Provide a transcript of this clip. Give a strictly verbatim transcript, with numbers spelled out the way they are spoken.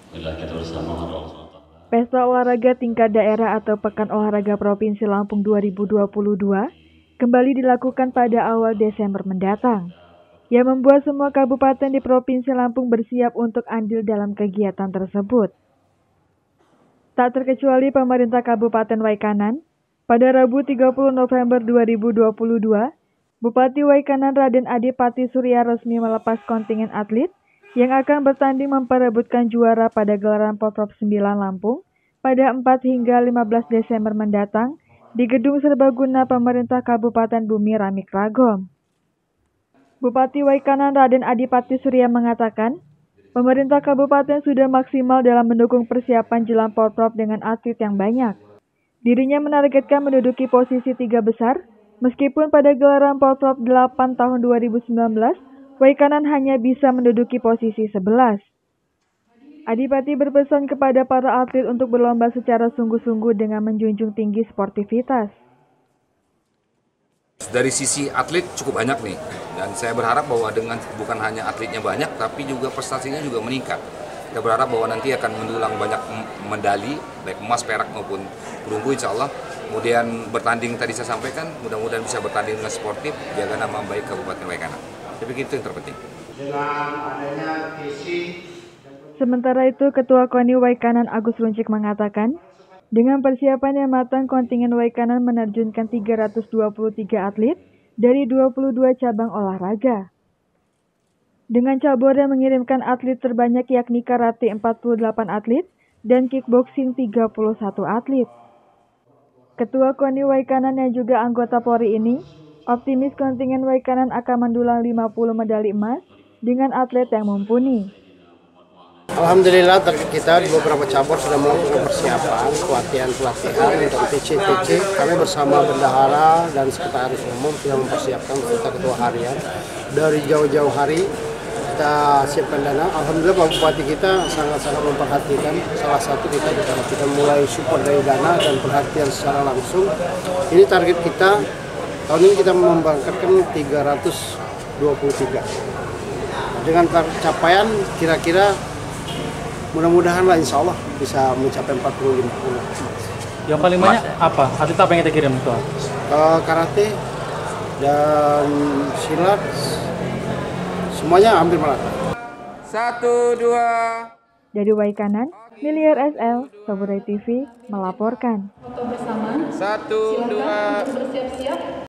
Bila kita bersama Allah. Pesta Olahraga Tingkat Daerah atau Pekan Olahraga Provinsi Lampung dua ribu dua puluh dua kembali dilakukan pada awal Desember mendatang, yang membuat semua kabupaten di Provinsi Lampung bersiap untuk andil dalam kegiatan tersebut. Tak terkecuali pemerintah Kabupaten Waikanan, pada Rabu tiga puluh November dua ribu dua puluh dua, Bupati Waikanan Raden Adipati Surya resmi melepas kontingen atlet yang akan bertanding memperebutkan juara pada gelaran Porprov sembilan Lampung pada empat hingga lima belas Desember mendatang di Gedung Serbaguna Pemerintah Kabupaten Bumi Ramik Ragom. Bupati Waikanan Raden Adipati Surya mengatakan, pemerintah kabupaten sudah maksimal dalam mendukung persiapan jelang Porprov dengan atlet yang banyak. Dirinya menargetkan menduduki posisi tiga besar, meskipun pada gelaran Porprov delapan tahun dua ribu sembilan belas, Waikanan hanya bisa menduduki posisi sebelas. Adipati berpesan kepada para atlet untuk berlomba secara sungguh-sungguh dengan menjunjung tinggi sportivitas. Dari sisi atlet cukup banyak nih, dan saya berharap bahwa dengan bukan hanya atletnya banyak, tapi juga prestasinya juga meningkat. Kita berharap bahwa nanti akan mendulang banyak medali, baik emas, perak maupun perunggu insya Allah. Kemudian bertanding tadi saya sampaikan, mudah-mudahan bisa bertanding dengan sportif, jaga nama baik Kabupaten Waikanan. Tapi itu yang terpenting. Dengan adanya visi. Sementara itu, Ketua KONI Waikanan Agus Runcik mengatakan, dengan persiapan yang matang, kontingen Waikanan menerjunkan tiga ratus dua puluh tiga atlet dari dua puluh dua cabang olahraga. Dengan cabur yang mengirimkan atlet terbanyak yakni karate empat puluh delapan atlet dan kickboxing tiga puluh satu atlet. Ketua KONI Waikanan yang juga anggota Polri ini optimis kontingen Waikanan akan mendulang lima puluh medali emas dengan atlet yang mumpuni. Alhamdulillah target kita di beberapa cabur sudah melakukan persiapan, pelatihan-pelatihan untuk T C T C. Kami bersama bendahara dan sekretaris umum sudah mempersiapkan kita ketua harian. Dari jauh-jauh hari kita siapkan dana. Alhamdulillah Pak Bupati kita sangat-sangat memperhatikan. Salah satu kita kita mulai support dari dana dan perhatian secara langsung. Ini target kita. Tahun ini kita memberangkatkan tiga ratus dua puluh tiga. Dengan capaian kira-kira mudah-mudahan lah insya Allah bisa mencapai empat puluh lima puluh. Yang paling banyak apa? Atlet apa yang kita kirim itu? Uh, karate dan silat semuanya hampir merata. Satu, dua. Dari Waikanan, Miliar S L, Saburai T V melaporkan. Satu, dua.